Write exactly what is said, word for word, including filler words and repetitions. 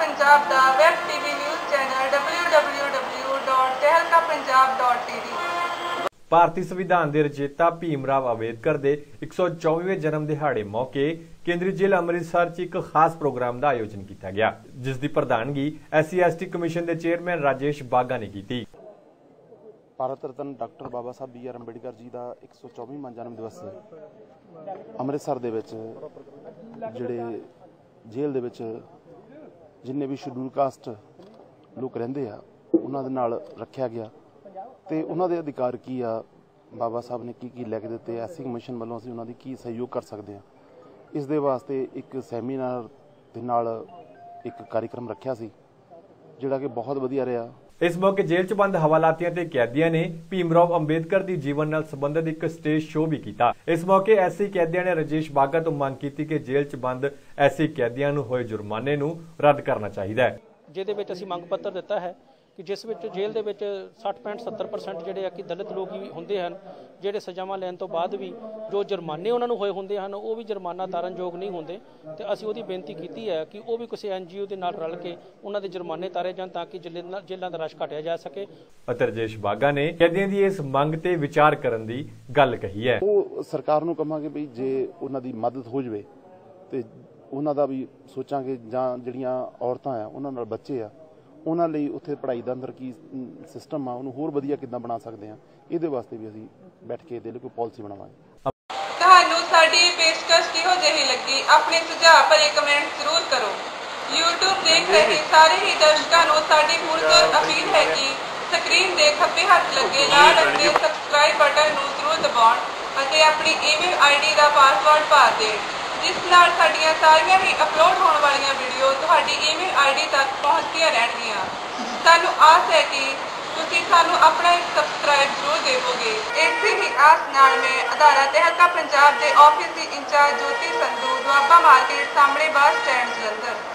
पंजाब दा web TV news channel W W W dot Tehelka Punjab dot TV. ਭਾਰਤੀ ਸੰਵਿਧਾਨ ਦੇ ਰਚੇਤਾ ਭੀਮ ਰਾਓ ਅੰਬੇਦਕਰ ਦੇ ਇੱਕ ਸੌ ਚੌਵੀਵੇਂ ਜਨਮ ਦਿਹਾੜੇ ਮੌਕੇ ਕੇਂਦਰੀ ਜੇਲ੍ਹ ਅੰਮ੍ਰਿਤਸਰ 'ਚ ਇੱਕ ਖਾਸ ਪ੍ਰੋਗਰਾਮ ਦਾ ਆਯੋਜਨ ਕੀਤਾ ਗਿਆ, ਜਿਸ ਦੀ ਪ੍ਰਧਾਨਗੀ S C S T commission ਦੇ ਚੇਅਰਮੈਨ ਰਾਜੇਸ਼ ਬਾਗਾ ਨੇ ਕੀਤੀ। Bharat Ratna doctor Babasaheb B R Ambedkar ji ਦਾ ਇੱਕ ਸੌ ਚੌਵੀਵਾਂ ਜਨਮ ਦਿਵਸ ਅੰਮ੍ਰਿਤਸਰ ਦੇ ਵਿੱਚ ਜਿਹੜੇ ਜੇਲ੍ਹ ਦੇ ਵਿੱਚ ਜਿੰਨੇ ਵੀ ਸ਼ਡਿਊਲ ਕਾਸਟ ਲੋਕ ਰਹਿੰਦੇ ਆ ਉਹਨਾਂ ਦੇ ਨਾਲ ਰੱਖਿਆ ਗਿਆ ਤੇ ਉਹਨਾਂ ਦੇ ਅਧਿਕਾਰ ਕੀ ਆ, ਬਾਬਾ ਸਾਹਿਬ ਨੇ ਕੀ ਕੀ ਲੈ ਕੇ ਦਿੱਤੇ, ਐਸਸੀ ਕਮਿਸ਼ਨ ਵੱਲੋਂ ਅਸੀਂ ਉਹਨਾਂ ਦੀ ਕੀ ਸਹਿਯੋਗ ਕਰ ਸਕਦੇ ਹਾਂ, ਇਸ ਦੇ ਵਾਸਤੇ ਇੱਕ ਸੈਮੀਨਾਰ ਦੇ ਨਾਲ ਇੱਕ ਕਾਰਜਕ੍ਰਮ ਰੱਖਿਆ ਸੀ ਜਿਹੜਾ ਕਿ ਬਹੁਤ ਵਧੀਆ ਰਿਹਾ। ਇਸ ਮੌਕੇ ਜੇਲ੍ਹ 'ਚ ਬੰਦ ਹਵਾਲਾਤੀਆਂ ਤੇ ਕੈਦੀਆਂ ਨੇ ਭੀਮ ਰਾਓ ਅੰਬੇਦਕਰ ਦੀ ਜੀਵਨ ਨਾਲ ਸੰਬੰਧਿਤ ਇੱਕ ਸਟੇਜ ਸ਼ੋਅ ਵੀ ਕੀਤਾ। ਇਸ ਮੌਕੇ ਐਸੀ ਕੈਦੀਆਂ ਨੇ ਰਾਜੇਸ਼ ਬਾਗਾ ਤੋਂ ਮੰਗ ਕੀਤੀ ਕਿ ਜੇਲ੍ਹ 'ਚ ਬੰਦ ਐਸੀ ਕੈਦੀਆਂ ਨੂੰ ਹੋਏ ਜੁਰਮਾਨੇ ਨੂੰ ਰੱਦ ਕਰਨਾ ਚਾਹੀਦਾ ਹੈ, ਜਿਹਦੇ ਵਿੱਚ ਅਸੀਂ ਮੰਗ ਪੱਤਰ ਦਿੱਤਾ ਹੈ ਕਿ ਜਿਸ ਵਿੱਚ ਜੇਲ੍ਹ ਦੇ ਵਿੱਚ ਸੱਠ ਪੈਂਹਠ ਸੱਤਰ ਪਰਸੈਂਟ ਜਿਹੜੇ ਆ ਕਿ ਦਲਿਤ ਲੋਕ ਹੀ ਹੁੰਦੇ ਹਨ, ਜਿਹੜੇ ਸਜ਼ਾਵਾਂ ਲੈਣ ਤੋਂ ਬਾਅਦ ਵੀ ਜੋ ਜੁਰਮਾਨੇ ਉਹਨਾਂ ਨੂੰ ਹੋਏ ਹੁੰਦੇ ਹਨ ਉਹ ਵੀ ਜੁਰਮਾਨਾ ਤਾਰਨਯੋਗ ਨਹੀਂ ਹੁੰਦੇ ਤੇ ਅਸੀਂ ਉਹਦੀ ਬੇਨਤੀ ਕੀਤੀ ਹੈ ਕਿ ਉਹ ਵੀ ਕਿਸੇ ਐਨ ਜੀ ਓ ਦੇ ਨਾਲ ਰਲ ਕੇ ਉਹਨਾਂ ਦੇ ਜੁਰਮਾਨੇ ਤਾਰੇ ਜਾਣ ਤਾਂ ਕਿ ਜੇਲ੍ਹਾਂ ਦਾ ਰਸ਼ ਘਟਿਆ ਜਾ ਸਕੇ। ਅਤੇ ਰਾਜੇਸ਼ ਬਾਗਾ ਨੇ ਕੈਦੀਆਂ ਦੀ ਇਸ ਮੰਗ ਤੇ ਵਿਚਾਰ ਕਰਨ ਦੀ ਗੱਲ ਕਹੀ ਹੈ। ਉਹ ਸਰਕਾਰ ਨੂੰ ਕਹਾਂਗੇ ਵੀ ਜੇ ਉਹਨਾਂ ਦੀ ਮਦਦ ਹੋ ਜਾਵੇ ਤੇ ਉਹਨਾਂ ਦਾ ਵੀ ਸੋਚਾਂਗੇ, ਜਾਂ ਜਿਹੜੀਆਂ ਔਰਤਾਂ ਆ ਉਹਨਾਂ ਨਾਲ ਬੱਚੇ ਆ ਉਹਨਾਂ ਲਈ ਉੱਥੇ ਪੜ੍ਹਾਈ ਦਾ ਅੰਦਰ ਕੀ ਸਿਸਟਮ ਆ ਉਹਨੂੰ ਹੋਰ ਵਧੀਆ ਕਿੱਦਾਂ ਬਣਾ ਸਕਦੇ ਆ, ਇਹਦੇ ਵਾਸਤੇ ਵੀ ਅਸੀਂ ਬੈਠ ਕੇ ਇਹਦੇ ਲਈ ਕੋਈ ਪਾਲਿਸੀ ਬਣਾਵਾਂਗੇ। ਤੁਹਾਨੂੰ ਸਾਡੀ ਪੇਸ਼ਕਸ਼ ਕਿਹੋ ਜਿਹੀ ਲੱਗੀ, ਆਪਣੇ ਸੁਝਾਅ ਭਰੇ ਕਮੈਂਟ ਜ਼ਰੂਰ ਕਰੋ। YouTube ਦੇਖ ਰਹੇ ਸਾਰੇ ਹੀ ਦਰਸ਼ਕਾਂ ਨੂੰ ਸਾਡੀ ਪੁਰਜ਼ੋਰ ਅਪੀਲ ਹੈ ਕਿ ਸਕਰੀਨ ਦੇ ਖੱਬੇ ਹੱਥ ਲੱਗੇ ਲਾਲ ਰੰਗ ਦੇ ਸਬਸਕ੍ਰਾਈਬ ਬਟਨ ਨੂੰ ਜ਼ਰੂਰ ਦਬਾਉਣ ਅਤੇ ਆਪਣੀ ਈਮੇਲ ਆਈ ਡੀ ਦਾ ਪਾਸਵਰਡ ਪਾ ਦੇਣ, ਜਿਸ ਨਾਲ ਸਾਡੀਆਂ ਸਾਰੀਆਂ ਹੀ ਅਪਲੋਡ ਹੋਣ ਵਾਲੀਆਂ ਵੀਡੀਓ ਤੁਹਾਡੀ ਈਮੇਲ ਆਈ ਡੀ ਤੱਕ ਪਹੁੰਚਦੀਆਂ ਰਹਿਣਗੀਆਂ। ਸਾਨੂੰ ਆਸ ਹੈ ਕਿ ਤੁਸੀਂ ਸਾਨੂੰ ਆਪਣਾ ਇੱਕ ਸਬਸਕ੍ਰਾਈਬ ਜ਼ਰੂਰ ਦੇਵੋਗੇ। ਇਸੇ ਹੀ ਆਸ ਨਾਲ ਮੈਂ ਅਦਾਰਾ ਤਹਿਲਕਾ ਪੰਜਾਬ ਦੇ ਆਫਿਸ ਦੀ ਇੰਚਾਰਜ ਜੋਤੀ ਸੰਧੂ ਦੁਆਬਾ ਮਾਰਕੀਟ ਸਾਹਮਣੇ ਬੱਸ ਸਟੈਂਡ ਜਲੰਧਰ